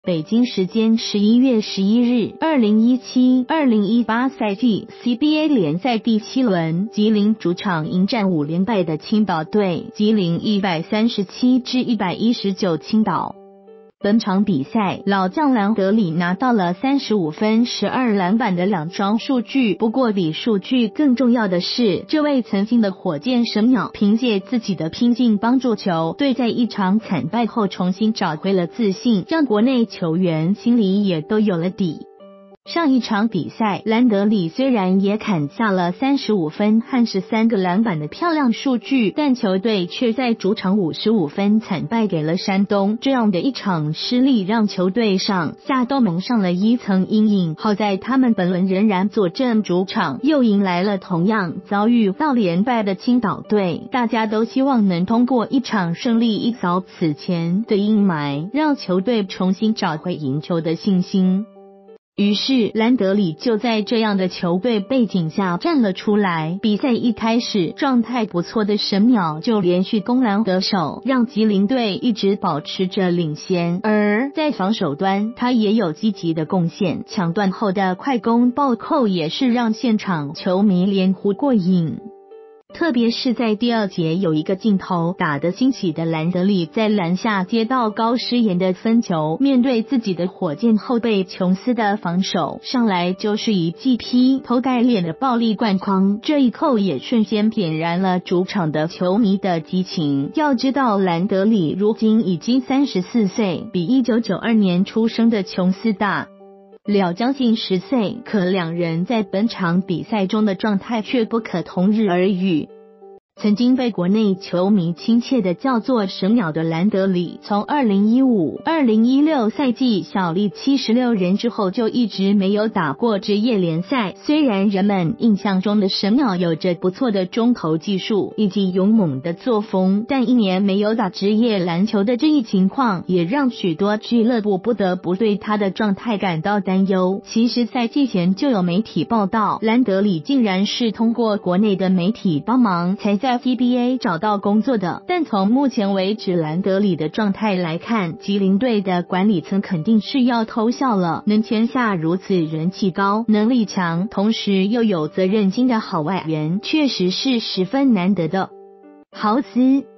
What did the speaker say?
北京时间11月11日 ,2017-2018 赛季 CBA 联赛第7轮，吉林主场迎战5连败的青岛队，吉林137-119青岛。本场比赛，老将兰德里拿到了35分、12篮板的2双数据。不过比数据更重要的是，这位曾经的火箭神鸟凭借自己的拼劲，帮助球队在一场惨败后重新找回了自信，让国内球员心里也都有了底。上一场比赛，兰德里虽然也砍下了35分和13个篮板的漂亮数据，但球队却在主场55分惨败给了山东。这样的一场失利让球队上下都蒙上了一层阴影。好在他们本轮仍然坐镇主场，又迎来了同样遭遇到连败的青岛队，大家都希望能通过一场胜利一扫此前的阴霾，让球队重新找回赢球的信心。于是兰德里就在这样的球队背景下站了出来。比赛一开始，状态不错的神鸟就连续攻篮得手，让吉林队一直保持着领先。而在防守端，他也有积极的贡献，抢断后的快攻暴扣也是让现场球迷连呼过瘾。特别是在第2节有一个镜头，打得兴起的兰德里在篮下接到高诗岩的分球，面对自己的火箭后备琼斯的防守，上来就是一记劈头盖脸的暴力灌筐，这一扣也瞬间点燃了主场的球迷的激情。要知道兰德里如今已经34岁，比1992年出生的琼斯大了将近10岁，可两人在本场比赛中的状态却不可同日而语。曾经被国内球迷亲切的叫做神鸟的兰德里，从2015-2016赛季效力76人之后就一直没有打过职业联赛。虽然人们印象中的神鸟有着不错的中投技术以及勇猛的作风，但1年没有打职业篮球的这一情况也让许多俱乐部不得不对他的状态感到担忧。其实赛季前就有媒体报道，兰德里竟然是通过国内的媒体帮忙才在CBA 找到工作的，但从目前为止兰德里的状态来看，吉林队的管理层肯定是要偷笑了。能签下如此人气高、能力强，同时又有责任心的好外援，确实是十分难得的。豪斯